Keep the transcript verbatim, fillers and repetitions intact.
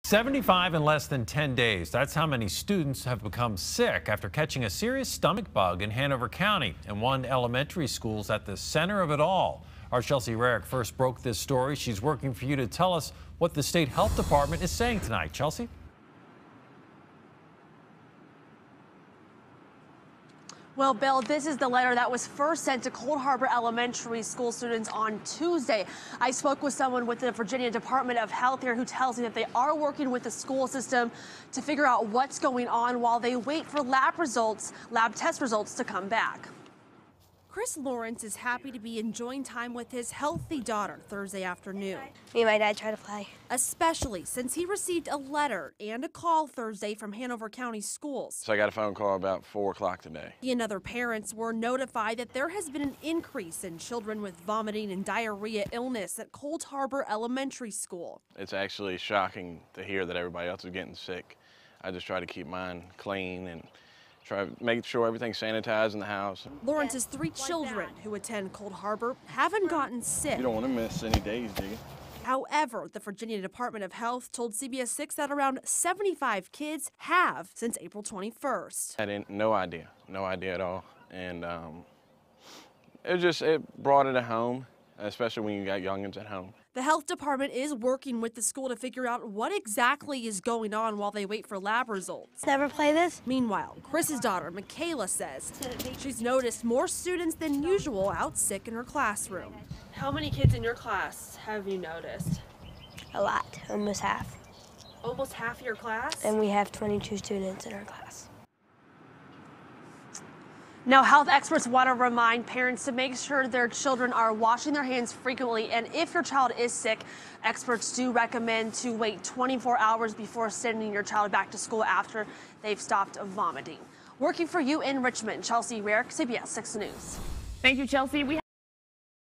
seventy-five in less than ten days. That's how many students have become sick after catching a serious stomach bug in Hanover County. And one elementary school's at the center of it all. Our Chelsea Rarrick first broke this story. She's working for you to tell us what the state health department is saying tonight. Chelsea? Well, Bill, this is the letter that was first sent to Cold Harbor Elementary School students on Tuesday. I spoke with someone with the Virginia Department of Health here who tells me that they are working with the school system to figure out what's going on while they wait for lab results, lab test results to come back. Chris Lawrence is happy to be enjoying time with his healthy daughter Thursday afternoon. Me and my dad try to play. Especially since he received a letter and a call Thursday from Hanover County Schools. So I got a phone call about four o'clock today. He and other parents were notified that there has been an increase in children with vomiting and diarrhea illness at Cold Harbor Elementary School. It's actually shocking to hear that everybody else is getting sick. I just try to keep mine clean and try to make sure everything's sanitized in the house. Lawrence's three children who attend Cold Harbor haven't gotten sick. You don't want to miss any days, do you? However, the Virginia Department of Health told C B S six that around seventy-five kids have since April twenty-first. I had no idea, no idea at all. And um, it just, it brought it home, especially when you got youngins at home. The health department is working with the school to figure out what exactly is going on while they wait for lab results. Never play this? Meanwhile, Chris's daughter, Michaela, says she's noticed more students than usual out sick in her classroom. How many kids in your class have you noticed? A lot, almost half. Almost half your class? And we have twenty-two students in our class. Now, health experts want to remind parents to make sure their children are washing their hands frequently. And if your child is sick, experts do recommend to wait twenty-four hours before sending your child back to school after they've stopped vomiting. Working for you in Richmond, Chelsea Rarrick, C B S six News. Thank you, Chelsea. We